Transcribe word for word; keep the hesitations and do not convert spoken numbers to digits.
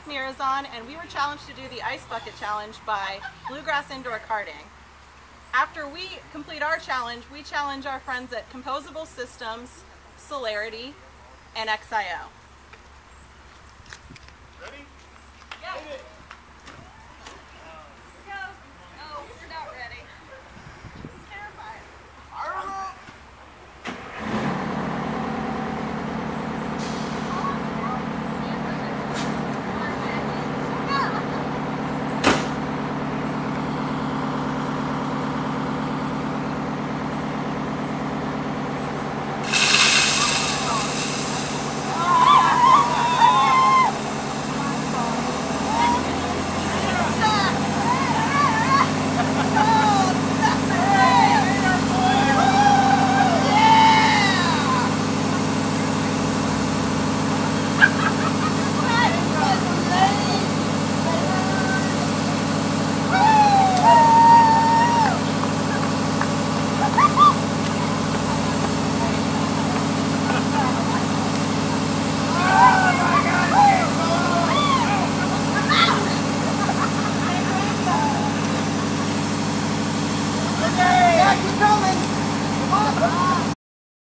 Bike mirrors on, and we were challenged to do the Ice Bucket Challenge by Bluegrass Indoor Karting. After we complete our challenge, we challenge our friends at Composable Systems, Solarity, and X I O. Ready? Yeah. Hit it. Go. No, we're not ready. I'm terrified. Keep coming! Come on!